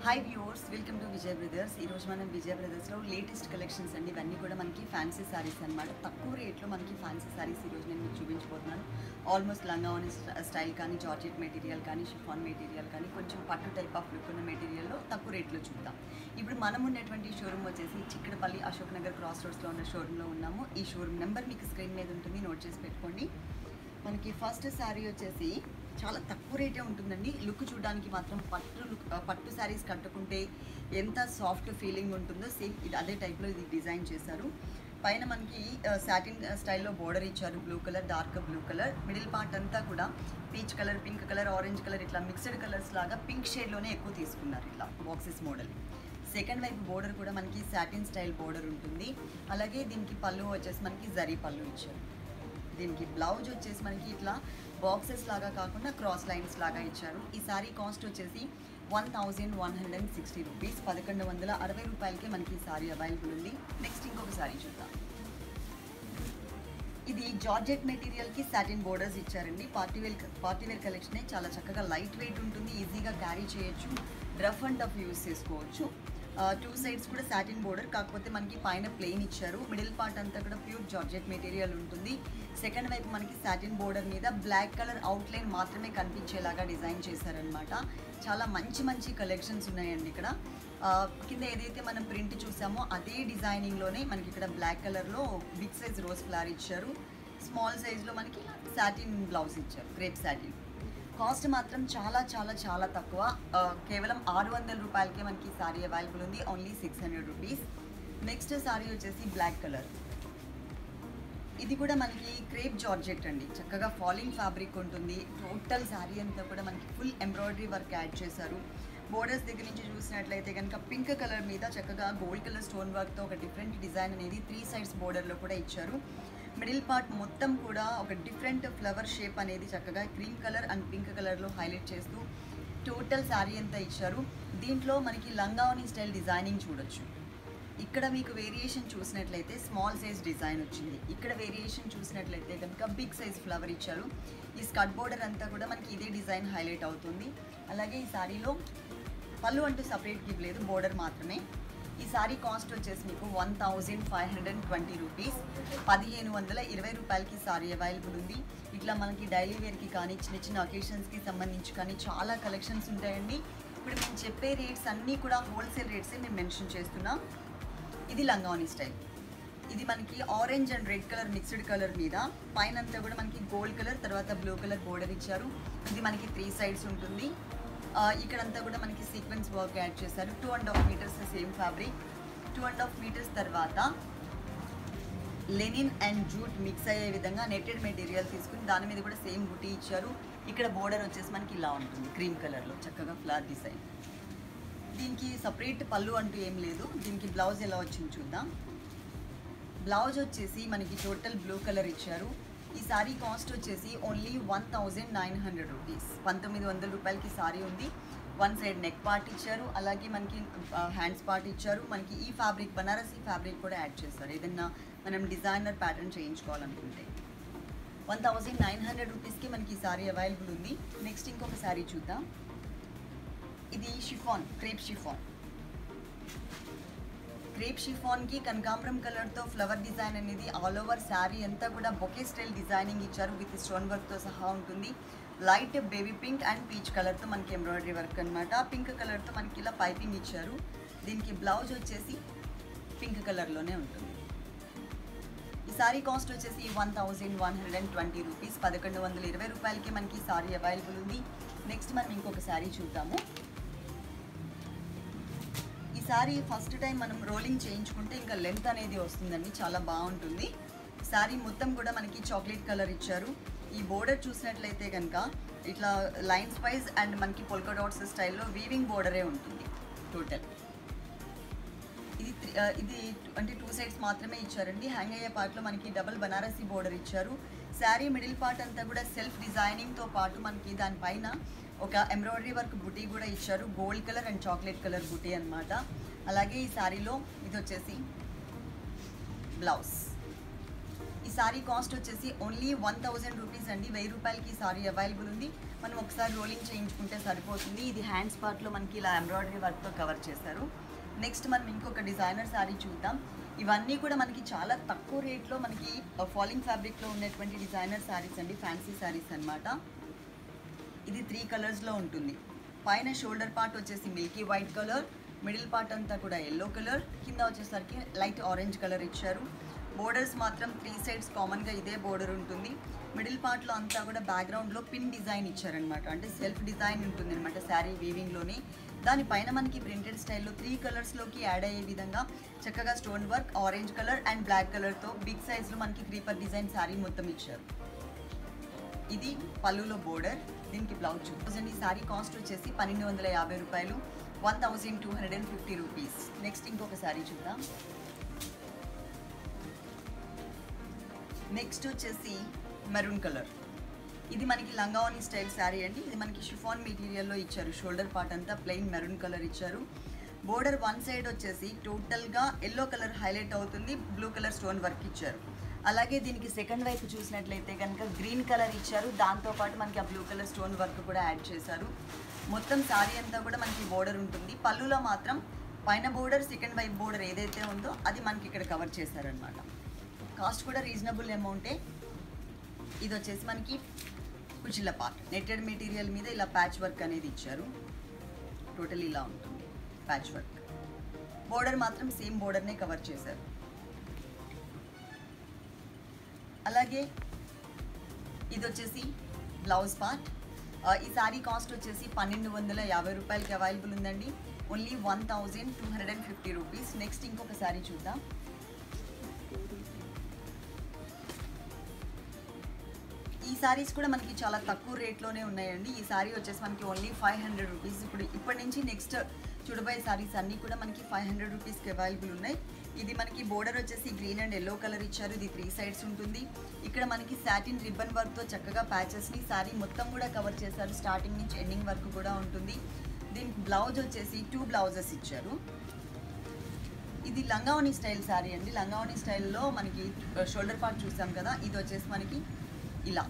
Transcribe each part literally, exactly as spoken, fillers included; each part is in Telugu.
Hi viewers, welcome to Vijay brothers. ఈరోజు మనం విజయ్ బ్రదర్స్లో లేటెస్ట్ కలెక్షన్స్ అండి. ఇవన్నీ కూడా మనకి ఫ్యాన్సీ శారీస్ అనమాట. తక్కువ రేట్లో మనకి ఫ్యాన్సీ శారీస్ ఈరోజు నేను మీకు చూపించబోతున్నాను. ఆల్మోస్ట్ లంగావోని స్టైల్ కానీ, జార్జెట్ మెటీరియల్ కానీ, షిఫాన్ మెటీరియల్ కానీ, కొంచెం పట్టు టైప్ ఆఫ్ లుక్ ఉన్న మెటీరియల్లో తక్కువ రేట్లో చూద్దాం. ఇప్పుడు మనం ఉన్నటువంటి షోరూమ్ వచ్చేసి చిక్కడపల్లి అశోక్ నగర్ క్రాస్ రోడ్స్లో ఉన్న షోరూంలో ఉన్నాము. ఈ షోరూమ్ నెంబర్ మీకు స్క్రీన్ మీద ఉంటుంది, నోట్ చేసి పెట్టుకోండి. మనకి ఫస్ట్ శారీ వచ్చేసి చాలా తక్కువ రేటే ఉంటుందండి. లుక్ చూడడానికి మాత్రం పట్టు లుక్ పట్టు శారీస్ కట్టుకుంటే ఎంత సాఫ్ట్ ఫీలింగ్ ఉంటుందో సేమ్ ఇది అదే టైప్లో ఇది డిజైన్ చేశారు. పైన మనకి సాటిన్ స్టైల్లో బోర్డర్ ఇచ్చారు, blue colour, dark blue colour. Middle part అంతా కూడా peach colour, pink colour, orange colour, ఇట్లా మిక్స్డ్ కలర్స్ లాగా పింక్ షేడ్లోనే ఎక్కువ తీసుకున్నారు. ఇట్లా బాక్సెస్ మోడల్. సెకండ్ వైపు బోర్డర్ కూడా మనకి సాటిన్ స్టైల్ బోర్డర్ ఉంటుంది. అలాగే దీనికి పళ్ళు వచ్చేసి మనకి జరీ పళ్ళు ఇచ్చారు. దీనికి బ్లౌజ్ వచ్చేసి మనకి ఇట్లా బాక్సెస్ లాగా కాకుండా క్రాస్ లైన్స్ లాగా ఇచ్చారు. ఈ సారీ కాస్ట్ వచ్చేసి one thousand one hundred and sixty rupees పదకొండు వందల అరవై రూపాయలకే మనకి ఈ సారీ అవైలబుల్ ఉంది. నెక్స్ట్ ఇంకొక సారీ చూద్దాం. ఇది జార్జెట్ మెటీరియల్కి సాటిన్ బోర్డర్స్ ఇచ్చారండి. పార్టీవేర్ పార్టీవేర్ కలెక్షనే. చాలా చక్కగా లైట్ వెయిట్ ఉంటుంది, ఈజీగా క్యారీ చేయొచ్చు, రఫ్ అండ్ టఫ్ యూస్ చేసుకోవచ్చు. టూ సైడ్స్ కూడా సాటిన్ బోర్డర్, కాకపోతే మనకి పైన ప్లెయిన్ ఇచ్చారు. మిడిల్ పార్ట్ అంతా కూడా ప్యూర్ జార్జెట్ మెటీరియల్ ఉంటుంది. సెకండ్ వైపు మనకి సాటిన్ బోర్డర్ మీద బ్లాక్ కలర్ అవుట్లైన్ మాత్రమే కనిపించేలాగా డిజైన్ చేశారనమాట. చాలా మంచి మంచి కలెక్షన్స్ ఉన్నాయండి ఇక్కడ. కింద ఏదైతే మనం ప్రింట్ చూసామో అదే డిజైనింగ్లోనే మనకి ఇక్కడ బ్లాక్ కలర్లో బిగ్ సైజ్ రోజ్ ఫ్లవర్ ఇచ్చారు. స్మాల్ సైజ్లో మనకి సాటిన్ బ్లౌజ్ ఇచ్చారు, క్రేప్ సాటిన్. కాస్ట్ మాత్రం చాలా చాలా చాలా తక్కువ. కేవలం ఆరు వందల రూపాయలకే మనకి సారీ అవైలబుల్ ఉంది, only six hundred rupees. Next sari వచ్చేసి బ్లాక్ కలర్. ఇది కూడా మనకి క్రేప్ జార్జెట్ అండి. చక్కగా ఫాలింగ్ ఫ్యాబ్రిక్ ఉంటుంది. టోటల్ శారీ అంతా కూడా మనకి ఫుల్ ఎంబ్రాయిడరీ వర్క్ యాడ్ చేశారు. బోర్డర్స్ దగ్గర నుంచి చూసినట్లయితే కనుక పింక్ కలర్ మీద చక్కగా గోల్డ్ కలర్ స్టోన్ వర్క్తో ఒక డిఫరెంట్ డిజైన్ అనేది త్రీ సైడ్స్ బోర్డర్లో కూడా ఇచ్చారు. మిడిల్ పార్ట్ మొత్తం కూడా ఒక డిఫరెంట్ ఫ్లవర్ షేప్ అనేది చక్కగా క్రీమ్ కలర్ అండ్ పింక్ కలర్లో హైలైట్ చేస్తూ టోటల్ శారీ అంతా ఇచ్చారు. దీంట్లో మనకి లంగావోని స్టైల్ డిజైనింగ్ చూడొచ్చు. ఇక్కడ మీకు వేరియేషన్ చూసినట్లయితే స్మాల్ సైజ్ డిజైన్ వచ్చింది. ఇక్కడ వేరియేషన్ చూసినట్లయితే కనుక బిగ్ సైజ్ ఫ్లవర్ ఇచ్చారు. ఈ స్కర్ట్ బోర్డర్ అంతా కూడా మనకి ఇదే డిజైన్ హైలైట్ అవుతుంది. అలాగే ఈ శారీలో పళ్ళు అంటూ సపరేట్గా ఇవ్వలేదు, బోర్డర్ మాత్రమే. ఈ సారీ కాస్ట్ వచ్చేసి మీకు one thousand five hundred and twenty rupees పదిహేను వందల ఇరవై రూపాయలకి సారీ అవైలబుల్ ఉంది. ఇట్లా మనకి డైలీ వేర్కి కానీ, చిన్న చిన్న అకేషన్స్కి సంబంధించి కానీ చాలా కలెక్షన్స్ ఉంటాయండి. ఇప్పుడు మేము చెప్పే రేట్స్ అన్నీ కూడా హోల్సేల్ రేట్సే మేము మెన్షన్ చేస్తున్నాం. ఇది లంగావోని స్టైల్. ఇది మనకి orange and red colour mixed colour మీద పైన అంతా కూడా మనకి గోల్డ్ కలర్, తర్వాత బ్లూ కలర్ బోర్డర్ ఇచ్చారు. ఇది మనకి త్రీ సైడ్స్ ఉంటుంది. ఇక్కడంతా కూడా మనకి సీక్వెన్స్ వర్క్ యాడ్ చేశారు. Two and half metres same fabric. Two and half metres తర్వాత లెనిన్ అండ్ జూట్ మిక్స్ అయ్యే విధంగా నెట్టెడ్ మెటీరియల్ తీసుకుని దాని మీద కూడా సేమ్ బుటీ ఇచ్చారు. ఇక్కడ బోర్డర్ వచ్చేసి మనకి ఇలా ఉంటుంది, క్రీమ్ కలర్లో చక్కగా ఫ్లవర్ డిజైన్. దీనికి సపరేట్ పళ్ళు అంటూ ఏం లేదు. దీనికి బ్లౌజ్ ఎలా వచ్చింది చూద్దాం. బ్లౌజ్ వచ్చేసి మనకి టోటల్ బ్లూ కలర్ ఇచ్చారు. ఈ సారీ కాస్ట్ వచ్చేసి only one thousand nine hundred rupees పంతొమ్మిది వందల రూపాయలకి సారీ ఉంది. వన్ సైడ్ నెక్ పార్ట్ ఇచ్చారు, అలాగే మనకి హ్యాండ్స్ పార్ట్ ఇచ్చారు. మనకి ఈ ఫ్యాబ్రిక్ బనారసీ ఫ్యాబ్రిక్ కూడా యాడ్ చేస్తారు ఏదన్నా మనం డిజైనర్ ప్యాటర్న్ చేయించుకోవాలనుకుంటే. వన్ థౌజండ్ నైన్ హండ్రెడ్ రూపీస్కి మనకి ఈ సారీ అవైలబుల్ ఉంది. నెక్స్ట్ ఇంకొక సారీ చూద్దాం. ఇది షిఫాన్, క్రేప్ షిఫాన్. క్రేప్ షిఫాన్కి కనకాంబరం కలర్తో ఫ్లవర్ డిజైన్ అనేది ఆల్ ఓవర్ శారీ అంతా కూడా బొకే స్టైల్ డిజైనింగ్ ఇచ్చారు. విత్ స్టోన్ వర్క్తో సహా ఉంటుంది. Light baby pink and peach కలర్తో మనకి ఎంబ్రాయిడరీ వర్క్ అనమాట. పింక్ కలర్తో మనకి ఇలా పైపింగ్ ఇచ్చారు. దీనికి బ్లౌజ్ వచ్చేసి పింక్ కలర్లోనే ఉంటుంది. ఈ సారీ కాస్ట్ వచ్చేసి one thousand one hundred and twenty rupees పదకొండు వందల ఇరవై రూపాయలకి మనకి సారీ అవైలబుల్ ఉంది. నెక్స్ట్ మనం ఇంకొక శారీ చూద్దాము. ఈ సారీ ఫస్ట్ టైం మనం రోలింగ్ చేయించుకుంటే ఇంకా లెంత్ అనేది వస్తుందండి, చాలా బాగుంటుంది. సారీ మొత్తం కూడా మనకి చాక్లెట్ కలర్ ఇచ్చారు. ఈ బోర్డర్ చూసినట్లయితే కనుక ఇట్లా లైన్స్ వైజ్ అండ్ మనకి పొల్కా డాట్స్ స్టైల్లో వీవింగ్ బోర్డరే ఉంటుంది టోటల్. ఇది ఇది అంటే టూ సైడ్స్ మాత్రమే ఇచ్చారండి. హ్యాంగ్ అయ్యే పార్ట్లో మనకి డబుల్ బనారసీ బోర్డర్ ఇచ్చారు. శారీ మిడిల్ పార్ట్ అంతా కూడా సెల్ఫ్ డిజైనింగ్తో పాటు మనకి దానిపైన ఒక ఎంబ్రాయిడరీ వర్క్ బుటీ కూడా ఇచ్చారు. Gold colour and chocolate colour బుటీ అనమాట. అలాగే ఈ శారీలో ఇది వచ్చేసి బ్లౌజ్. ఈ సారీ కాస్ట్ వచ్చేసి ఓన్లీ వన్ థౌజండ్ రూపీస్ అండి. వెయ్యి రూపాయలకి ఈ సారీ అవైలబుల్ ఉంది. మనం ఒకసారి రోలింగ్ చేయించుకుంటే సరిపోతుంది. ఇది హ్యాండ్స్ పార్ట్లో మనకి ఇలా ఎంబ్రాయిడరీ వర్క్తో కవర్ చేశారు. నెక్స్ట్ మనం ఇంకొక డిజైనర్ సారీ చూద్దాం. ఇవన్నీ కూడా మనకి చాలా తక్కువ రేట్లో మనకి ఫాలింగ్ ఫ్యాబ్రిక్లో ఉన్నటువంటి డిజైనర్ శారీస్ అండి, ఫ్యాన్సీ శారీస్ అన్నమాట. ఇది త్రీ కలర్స్లో ఉంటుంది. పైన షోల్డర్ పార్ట్ వచ్చేసి milky white colour, middle part అంతా కూడా ఎల్లో కలర్, కింద వచ్చేసరికి లైట్ ఆరెంజ్ కలర్ ఇచ్చారు. బోర్డర్స్ మాత్రం త్రీ సైడ్స్ కామన్గా ఇదే బోర్డర్ ఉంటుంది. మిడిల్ పార్ట్లో అంతా కూడా బ్యాక్గ్రౌండ్లో పిన్ డిజైన్ ఇచ్చారనమాట, అంటే సెల్ఫ్ డిజైన్ ఉంటుంది అనమాట శారీ వీవింగ్లోనే. దానిపైన మనకి ప్రింటెడ్ స్టైల్లో త్రీ కలర్స్లోకి యాడ్ అయ్యే విధంగా చక్కగా stone work, orange colour and black కలర్తో బిగ్ సైజ్లో మనకి క్రీపర్ డిజైన్ శారీ మొత్తం ఇచ్చారు. ఇది పళ్ళులో బోర్డర్, దీనికి బ్లౌజ్ చూడండి. ఈ శారీ కాస్ట్ వచ్చేసి పన్నెండు వందల యాభై రూపాయలు, one thousand two hundred and fifty rupees. Next ఇంకొక శారీ చూద్దాం. నెక్స్ట్ వచ్చేసి మెరూన్ కలర్. ఇది మనకి లంగావని స్టైల్ శారీ అండి. ఇది మనకి షిఫాన్ మెటీరియల్లో ఇచ్చారు. షోల్డర్ పార్ట్ అంతా ప్లెయిన్ మెరూన్ కలర్ ఇచ్చారు. బోర్డర్ వన్ సైడ్ వచ్చేసి టోటల్గా ఎల్లో కలర్ హైలైట్ అవుతుంది, బ్లూ కలర్ స్టోన్ వర్క్ ఇచ్చారు. అలాగే దీనికి సెకండ్ వైపు చూసినట్లయితే కనుక గ్రీన్ కలర్ ఇచ్చారు, దాంతోపాటు మనకి ఆ బ్లూ కలర్ స్టోన్ వర్క్ కూడా యాడ్ చేశారు. మొత్తం శారీ అంతా కూడా మనకి బోర్డర్ ఉంటుంది. పళ్ళులో మాత్రం పైన బోర్డర్, సెకండ్ వైపు బోర్డర్ ఏదైతే ఉందో అది మనకి ఇక్కడ కవర్ చేశారనమాట. కాస్ట్ కూడా రీజనబుల్ అమౌంటే. ఇది వచ్చేసి మనకి కుచిల్ల పార్ట్, నెట్టెడ్ మెటీరియల్ మీద ఇలా ప్యాచ్ వర్క్ అనేది ఇచ్చారు. టోటల్ ఇలా ఉంటుంది ప్యాచ్ వర్క్. బోర్డర్ మాత్రం సేమ్ బోర్డర్నే కవర్ చేశారు. అలాగే ఇది వచ్చేసి బ్లౌజ్ పార్ట్. ఈ శారీ కాస్ట్ వచ్చేసి పన్నెండు వందల యాభై రూపాయలకి అవైలబుల్ ఉందండి, only one thousand two hundred and fifty rupees. Next ఇంకొక శారీ చూద్దాం. ఈ శారీస్ కూడా మనకి చాలా తక్కువ రేట్లోనే ఉన్నాయండి. ఈ శారీ వచ్చేసి మనకి ఓన్లీ ఫైవ్ హండ్రెడ్ రూపీస్. ఇప్పుడు ఇప్పటి నుంచి నెక్స్ట్ చూడబోయే శారీస్ అన్నీ కూడా మనకి ఫైవ్ హండ్రెడ్ రూపీస్కి అవైలబుల్ ఉన్నాయి. ఇది మనకి బోర్డర్ వచ్చేసి గ్రీన్ అండ్ ఎల్లో కలర్ ఇచ్చారు. ఇది త్రీ సైడ్స్ ఉంటుంది. ఇక్కడ మనకి సాటిన్ రిబ్బన్ వర్క్తో చక్కగా ప్యాచెస్ని శారీ మొత్తం కూడా కవర్ చేశారు. స్టార్టింగ్ నుంచి ఎండింగ్ వరకు కూడా ఉంటుంది. దీనికి బ్లౌజ్ వచ్చేసి టూ బ్లౌజెస్ ఇచ్చారు. ఇది లంగావని స్టైల్ శారీ అండి. లంగావని స్టైల్లో మనకి షోల్డర్ పార్ట్ చూసాం కదా, ఇది వచ్చేసి మనకి ఇలా,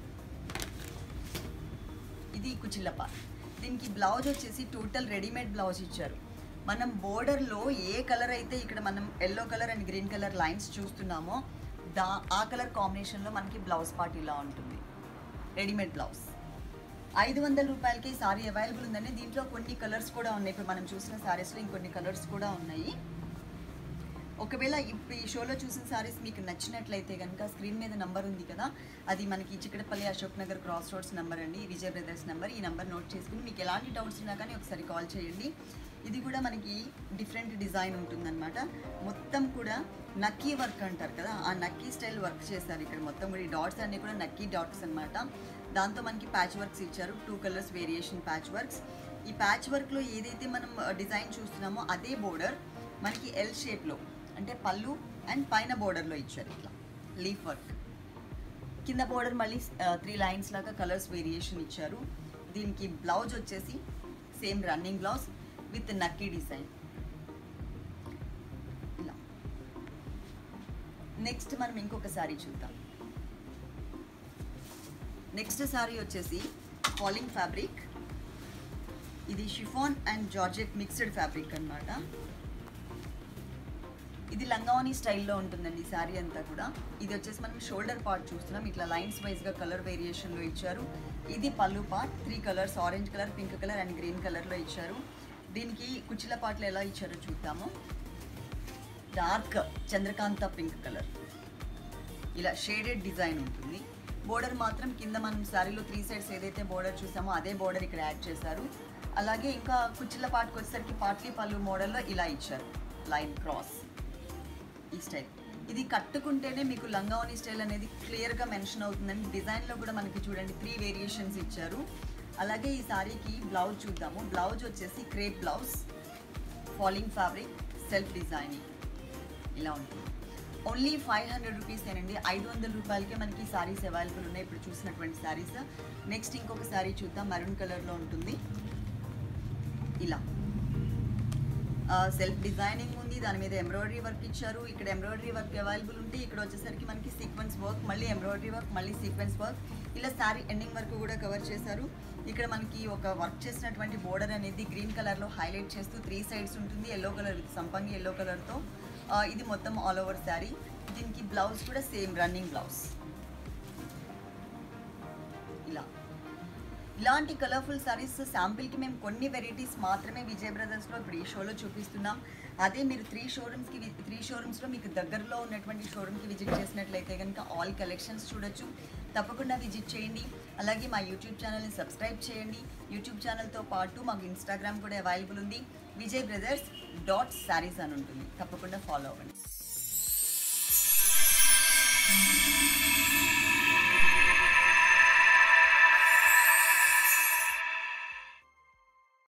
ఇది కుచిల్ల పార్ట్. దీనికి బ్లౌజ్ వచ్చేసి టోటల్ రెడీమేడ్ బ్లౌజ్ ఇచ్చారు. మనం బోర్డర్లో ఏ కలర్ అయితే ఇక్కడ మనం yellow colour and green colour lines చూస్తున్నామో దా ఆ కలర్ కాంబినేషన్లో మనకి బ్లౌజ్ పార్ట్ ఇలా ఉంటుంది. రెడీమేడ్ బ్లౌజ్ ఐదు వందల రూపాయలకి ఈ సారీ అవైలబుల్ ఉందండి. దీంట్లో కొన్ని కలర్స్ కూడా ఉన్నాయి. ఇప్పుడు మనం చూసిన సారీస్లో ఇంకొన్ని కలర్స్ కూడా ఉన్నాయి. ఒకవేళ ఇప్పుడు ఈ షోలో చూసిన సారీస్ మీకు నచ్చినట్లయితే కనుక స్క్రీన్ మీద నెంబర్ ఉంది కదా, అది మనకి Chikkadpally Ashok Nagar cross roads number అండి, విజయ్ బ్రదర్స్ నెంబర్. ఈ నెంబర్ నోట్ చేసుకుని మీకు ఎలాంటి డౌట్స్ ఉన్నా కానీ ఒకసారి కాల్ చేయండి. ఇది కూడా మనకి డిఫరెంట్ డిజైన్ ఉంటుందన్నమాట. మొత్తం కూడా నక్కీ వర్క్ అంటారు కదా, ఆ నక్కీ స్టైల్ వర్క్ చేస్తారు. ఇక్కడ మొత్తం కూడా ఈ డాట్స్ అన్నీ కూడా నక్కీ డాట్స్ అనమాట. దాంతో మనకి ప్యాచ్ వర్క్స్ ఇచ్చారు, two colours variation patch works. ఈ ప్యాచ్ వర్క్లో ఏదైతే మనం డిజైన్ చూస్తున్నామో అదే బోర్డర్ మనకి ఎల్ షేప్లో, అంటే పళ్ళు అండ్ పైన బోర్డర్లో ఇచ్చారు ఇట్లా లీఫ్ వర్క్. కింద బోర్డర్ మళ్ళీ త్రీ లైన్స్ లాగా కలర్స్ వేరియేషన్ ఇచ్చారు. దీనికి బ్లౌజ్ వచ్చేసి సేమ్ రన్నింగ్ బ్లౌజ్ విత్ నక్కీ డిజైన్ ఇలా. నెక్స్ట్ మనం ఇంకొక సారీ చూద్దాం. నెక్స్ట్ సారీ వచ్చేసి ఫాలింగ్ ఫ్యాబ్రిక్. ఇది chiffon and georgette mixed fabric అన్నమాట. ఇది లంగావని స్టైల్లో ఉంటుందండి ఈ శారీ అంతా కూడా. ఇది వచ్చేసి మనం షోల్డర్ పార్ట్ చూస్తున్నాం, ఇట్లా లైన్స్ వైజ్గా కలర్ వేరియేషన్లో ఇచ్చారు. ఇది పళ్ళు part, three colours orange colour, pink colour and green కలర్లో ఇచ్చారు. దీనికి కుచ్చిల పార్ట్లో ఎలా ఇచ్చారో చూద్దాము. డార్క్ చంద్రకాంత పింక్ కలర్, ఇలా షేడెడ్ డిజైన్ ఉంటుంది. బోర్డర్ మాత్రం కింద మనం శారీలో త్రీ సైడ్స్ ఏదైతే బోర్డర్ చూసామో అదే బోర్డర్ ఇక్కడ యాడ్ చేశారు. అలాగే ఇంకా కుచ్చిల పార్ట్కి వచ్చేసరికి పాట్లీ పళ్ళు మోడల్లో ఇలా ఇచ్చారు, లైన్ క్రాస్ ఈ స్టైల్. ఇది కట్టుకుంటేనే మీకు లంగావని స్టైల్ అనేది క్లియర్గా మెన్షన్ అవుతుందండి. డిజైన్లో కూడా మనకి చూడండి త్రీ వేరియేషన్స్ ఇచ్చారు. అలాగే ఈ సారీకి బ్లౌజ్ చూద్దాము. బ్లౌజ్ వచ్చేసి crepe blouse, falling fabric, self designing ఇలా ఉంటుంది. ఓన్లీ ఫైవ్ హండ్రెడ్ రూపీస్ ఏనండి. ఐదు వందల రూపాయలకే మనకి సారీస్ అవైలబుల్ ఉన్నాయి ఇప్పుడు చూసినటువంటి సారీస్. నెక్స్ట్ ఇంకొక సారీ చూద్దాం, మెరూన్ కలర్లో ఉంటుంది ఇలా. సెల్ఫ్ డిజైనింగ్ ఉంది, దాని మీద ఎంబ్రాయిడరీ వర్క్ ఇచ్చారు. ఇక్కడ ఎంబ్రాయిడరీ వర్క్ అవైలబుల్ ఉంటే ఇక్కడ వచ్చేసరికి మనకి సీక్వెన్స్ వర్క్, మళ్ళీ ఎంబ్రాయిడరీ వర్క్, మళ్ళీ సీక్వెన్స్ వర్క్, ఇలా శారీ ఎండింగ్ వరకు కూడా కవర్ చేశారు. ఇక్కడ మనకి ఒక వర్క్ చేసినటువంటి బోర్డర్ అనేది గ్రీన్ కలర్లో హైలైట్ చేస్తూ త్రీ సైడ్స్ ఉంటుంది, ఎల్లో కలర్ విత్ సంపంగి ఎల్లో కలర్తో. ఇది మొత్తం ఆల్ ఓవర్ శారీ. దీనికి బ్లౌజ్ కూడా సేమ్ రన్నింగ్ బ్లౌజ్. ఇలా ఇలాంటి కలర్ఫుల్ శారీస్ శాంపిల్కి మేము కొన్ని వెరైటీస్ మాత్రమే విజయ్ బ్రదర్స్లో ఇప్పుడు ఈ షోలో చూపిస్తున్నాం. అదే మీరు త్రీ షోరూమ్స్కి త్రీ షోరూమ్స్లో మీకు దగ్గరలో ఉన్నటువంటి షోరూమ్కి విజిట్ చేసినట్లయితే కనుక ఆల్ కలెక్షన్స్ చూడొచ్చు. తప్పకుండా విజిట్ చేయండి. అలాగే మా యూట్యూబ్ ఛానల్ని సబ్స్క్రైబ్ చేయండి. యూట్యూబ్ ఛానల్తో పాటు మాకు ఇన్స్టాగ్రామ్ కూడా అవైలబుల్ ఉంది, విజయ్ బ్రదర్స్ డాట్ శారీస్ అని ఉంటుంది. తప్పకుండా ఫాలో అవ్వండి.